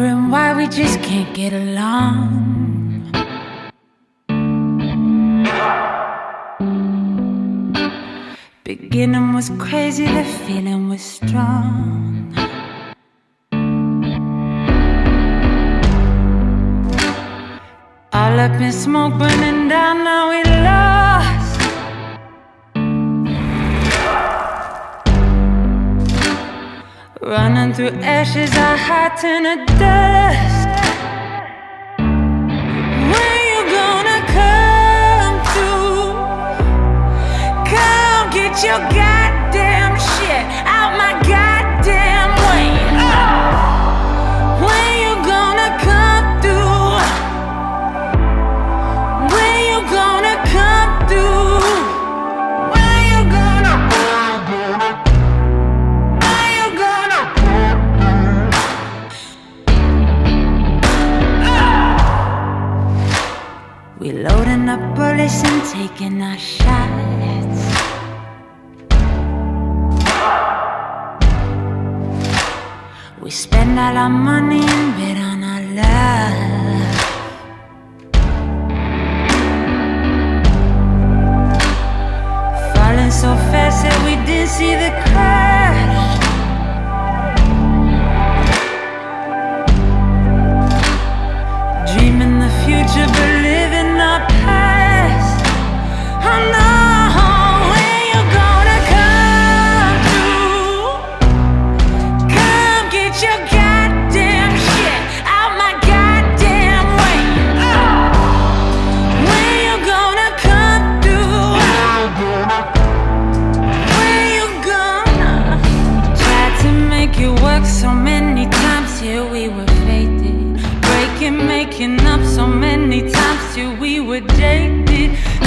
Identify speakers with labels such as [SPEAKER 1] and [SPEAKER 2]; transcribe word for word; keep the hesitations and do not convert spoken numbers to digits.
[SPEAKER 1] wondering why we just can't get along. Beginning was crazy, the feeling was strong. All up in smoke, burning down, now we lost. Running through ashes, our hearts in the dust. When you gonna come through? Come get your goddamn shit out my goddamn way. When you gonna come through? When you gonna come through? When you gonna When you gonna We loading up bullets and taking our shots. We spend all our money and bet on our love. Falling so fast that we didn't see the crash. Dreaming the future but living our past. Oh no. So many times here we were fated, breaking, making up so many times till we were jaded.